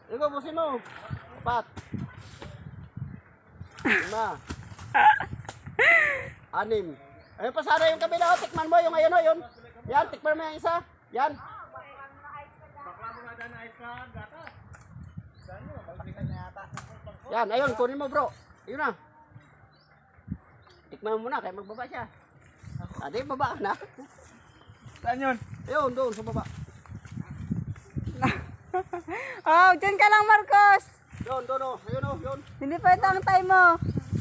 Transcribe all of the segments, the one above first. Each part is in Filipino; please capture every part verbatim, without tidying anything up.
Ikaw, busin mo. Apat. Lima. Anim. Ayun pa sana yung kabila. Oh, tikman mo yung ayun o yun. Yan, tikman mo yung isa. Yan. Yan, ayun, kunin mo bro. Ayun na. Tikman mo muna, kaya magbaba siya. Adi, baba ka na. Saan yun? Ayun, doon sa baba. Oh, dyan ka lang, Marcos. Yun, doon o. Ayun o, yun. Hindi pa ito ang time mo.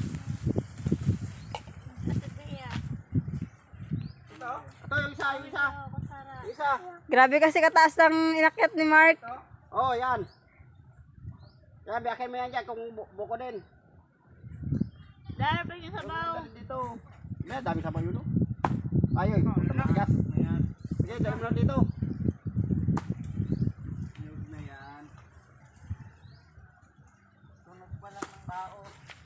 Ito, ito yung isa, yung isa. Yung isa. Grabe kasi kataas ng inakyat ni Mark. Oh, yan. Yan, biyakin mo yan dyan kung bu buko din. Dahil pa yung sabaw. Dito. May dami sabaw yun. Ayun, gas. Sige, dami mo lang dito. Nyug na yan. Tunog pa lang ng tao.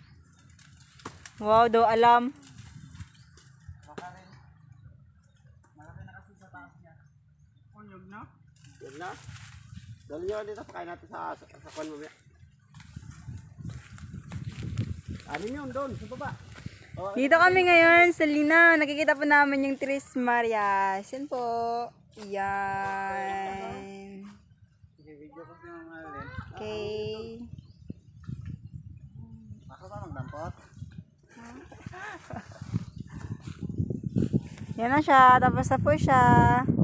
Wow, daw alam. Baka rin. Malaki na kasi sa taas niya. Oh, nyug na? Yan na. Dali nyo lang dito, pakain natin sa, sa, sa kwan mamaya. Ano yun doon, sa baba. Oh, Dito kami ngayon sa Lina. Nakikita po namin yung Tres Marias. Yan po. Yan. Sige, video ko siya mamalin. Okay. Ako ba magdampot? Yan na siya. Tapos na po siya.